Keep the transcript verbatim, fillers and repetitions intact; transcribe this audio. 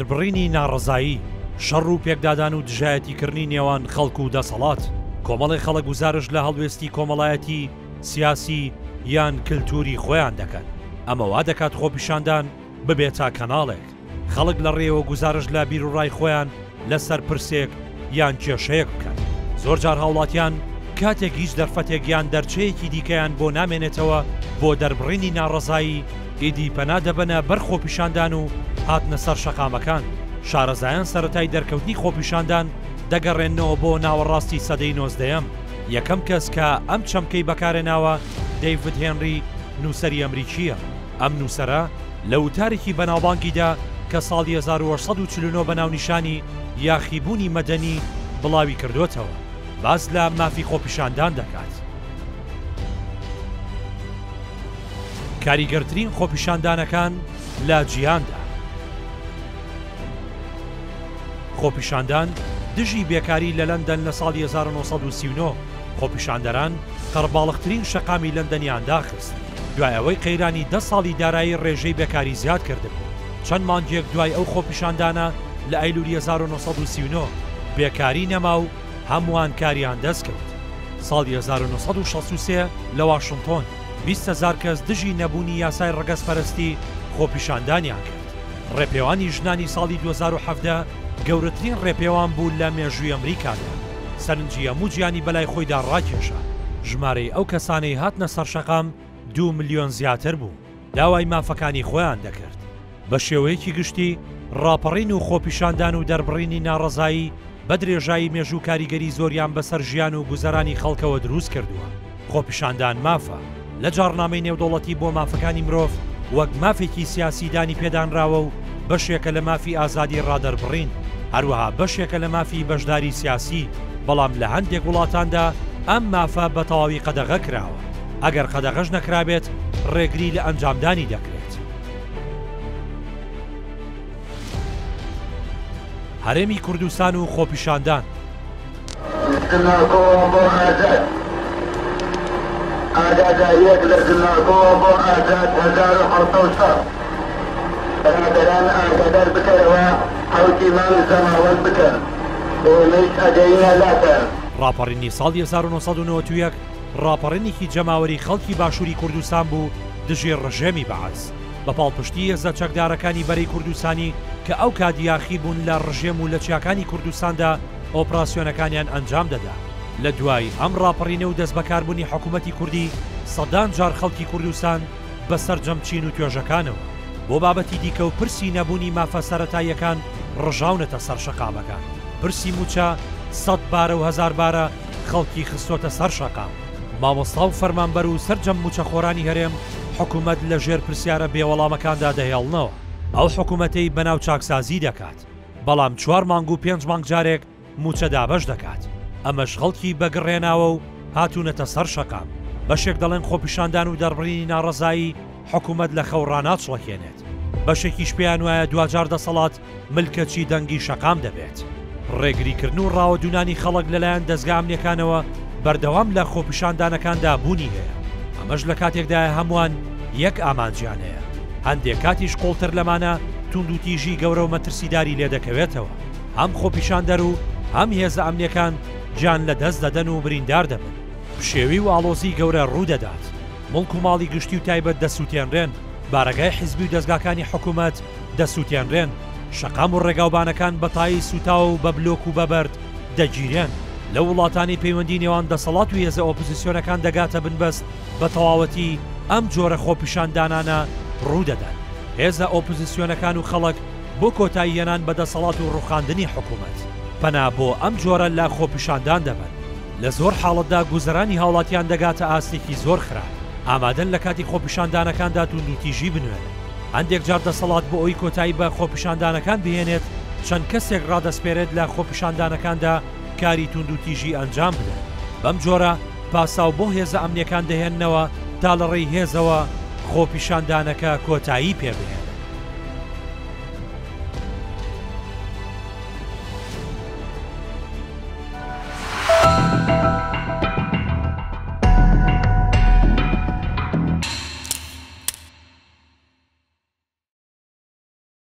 دەربڕینی ناڕزایی، شەڕ و پێکدادان و دژایەتیکردنی نێوان خەڵک و دەسەڵات. کۆمەڵی خەڵک گوزارش لە هەڵوێستی کۆمەڵایەتی سیاسی یان کللتوری خۆیان دەکەن. ئەمە وا دەکات خۆپیشاندان ببێت تا کەناڵێک. خەڵک لە ڕێوە گوزارش لە بیر و ڕای خۆیان لەسەر پرسێک یان کێشەیەک بکەن. زۆر جار هاوڵاتیان کاتێک هیچ دەرفەتێک یان دەرچەیەکی دیکەیان بۆ نامێنێتەوە بۆ دەربڕینی ناڕزایی، ئیدی پەنا دەبەنە بەر خۆپیشاندان و هاتنە سەر شەقامەکان. شارەزایان سەرەتای دەرکەوتنی خۆپیشاندان دەگەڕێنەوە بۆ ناوەڕاستی سەدەی نۆزدەیەم. یەکەم کەس کە ئەم چەمکەی بەکارێناوە دەیڤد هێنری نووسەری ئەمریکیە. ئەم نووسەرە لە وتارێکی بەناوبانگیدا کە ساڵی هەزار و هەشت سەد و چل و نۆ بەناونیشانی یاخیبوونی مەدەنی بڵاوی کردوێتەوە. باز لە مافی خۆپیشاندان دەکات. کاریگەرترین خۆپیشاندانەکان لە جیهاندا. خۆپیشاندان دژی بێکاری لە لەندەن لە ساڵی هەزار و نۆ سەد و سی و نۆ. خۆپیشاندەران قەرباڵغترین شەقامی لەندەنیان داخست. دوای ئەوەی قەیرانی دە ساڵی دارایی ڕێژەی بێکاری زیاد کردبوو. چەند مانگێک دوای ئەو خۆپیشاندانە لە ئەیلولی هەزار و نۆ سەد و سی و نۆ بێکاری نەما و هەمووان کاریان دەستکەوت. ساڵی هەزار و نۆ سەد و شەست و سێ لە واشنگتۆن بیست هەزار کەس دژی نەبوونی یاسای ڕەگەزپەرستی خۆپیشاندانیان کرد. ڕێپێوانی ژنانی ساڵی دوو هەزار و حەڤدە گەورەترین ڕێپێوان بوو لە مێژووی ئەمریکادا. سەرنجی هەموو گیانی بەلای خۆیدا ڕاکێشا. ژمارەی ئەو کەسانەی هاتنە سەر شەقام دوو ملیۆن زیاتر بوو. داوای مافەکانی خۆیان دەکرد. بە شێوەیەکی گشتی ڕاپەڕین و خۆپیشاندان و دەربڕینی ناڕزایی بە درێژایی مێژوو کاریگەری زۆریان بەسەر ژیان و گوزەرانی خەڵکەوە دروست کردووە. خۆپیشاندان مافە لە جارنامەی نێودەوڵەتی بۆ مافەکانی مرۆڤ وەک مافێکی سیاسیدانی پێدانراوە و بەشێکە لە مافی ئازادی ڕادەربڕین، هەروەها بەشێکە لە مافی بەشداری سیاسی. بەڵام لە هەندێک وڵاتاندا ئەم مافە بە تەواوی قەدەغە کراوە. ئەگەر قەدەغەش نەکرابێت ڕێگری لە ئەنجامدانی دەکرێت. هەرێمی کوردستان و خۆپیشاندان. ئاگاداریەک لە زمانکۆوە بۆ ئازاد هەزار و حەوت و سەد. بەرادەران ئاگادار بکەرەوە حەوتی ماڵ زەماوەند بکەن. ئێمەش ئەگەینە لاتە. ڕاپەڕینی ساڵی هەزار و نۆ سەد و نۆوەت و یەک ڕاپەڕینێکی جەماوەری خەڵکی باشووری کوردستان بوو دژێ ڕژێمی بەعەز. بە پاڵپشتی هێزە چەکدارەکانی بەرەی کوردستانی کە ئەو کادیاخی بوون لە ڕژێم و لە چیاکانی کوردستاندا ئۆپراسیۆنەکانیان ئەنجام دەدا. لە دوای ئەم ڕاپەڕینە و دەست بەکاربوونی حکوومەتی کوردی سەدان جار خەڵکی کوردستان بەسەر جەمچین و توێژەکانەوە. بۆ بابەتی دیکە و پرسی نەبوونی مافە سەرەتاییەکان ڕژاونەتە سەر شەقامەکان. پرسی موچە سەد بارە و هەزار بارە خەڵکی خستۆتە سەر شەقام. مامۆستا و فەرمانبەر و سەرجەم موچەخۆرانی هەرێم حکوومەت لە ژێر پرسیارە بێوەڵامەکاندا دەهێڵنەوە. ئەو حکوومەتەی بەناو چاکسازی دەکات، بەڵام چوار مانگ و پێنج مانگ جارێک موچە دابەش دەکات. ئەمەش خەڵکی بەگڕێناوە و هاتوونەتە سەر شەقام. بەشێک دەڵێن خۆپیشاندان و دەربڕینی ناڕزایی حکوومەت لە خەوڕا ناچڵەکێنێت. بەشێکیش پێیان وایە دوجار دەسەڵات ملکەچی دەنگی شەقام دەبێت. ڕێگریکردن و ڕاوەدونانی خەڵک لەلایەن دەستگا ئەمنیەکانەوە بەردەوام لە خۆپیشاندانەکاندا بوونی هەیە. ئەمەش لە کاتێکدایە هەمووان یەک ئامانجیان هەیە. هەندێک کاتیش قوڵتر لەمانە توند و تیژی گەورە و مەترسیداری لێ دەکەوێتەوە. هەم خۆپیشاندەر و هەم هێزە ئەمنیەکان جان لە دەست دەدەن و بریندار دەبن. شێوی و ئاڵۆزی گەورە ڕوودەدات. مڵک و ماڵی گشتی و تایبەت دەسووتێنرێن. بارەگای حیزبی و دەستگاکانی حکوومەت دەسووتێنرێن. شەقام و ڕێگاوبانەکان بەتایی سوتاو و بە بلۆک و بەبەرد دەگیرێن. لە وڵاتانی پەیوەندی نێوان دەسەڵات و هێزە ئۆپۆزیسیۆنەکان دەگاتە بنبەست بە تەواوەتی ئەم جۆرە خۆپیشاندانانە ڕوودەدەن. هێزە ئۆپۆزیسیۆنەکان و خەڵک بۆ کۆتایی هێنان بە دەسەڵات و ڕوخاندنی حکوومەت پەنا بۆ ئەم جۆرە لە خۆپیشاندان دەبن. لە زۆر حاڵەتدا گوزەرانی هاوڵاتیان دەگاتە ئاستێکی زۆر خراپ. ئامادەن لە کاتی خۆپیشاندانەکاندا توند و تیژی بنوێن. هەندێک جار دەسەڵات بۆ ئەوی کۆتایی بە خۆپیشاندانەکان بهێنێت چەند کەسێک ڕادەسپێرێت لە خۆپیشاندانەکاندا کاری توند و تیژی ئەنجام بدەن. بەم جۆرە پاساو بۆ هێزە ئەمنیەکان دەهێننەوە تا لە ڕێی هێزەوە خۆپیشاندانەکە کۆتایی پێبێت.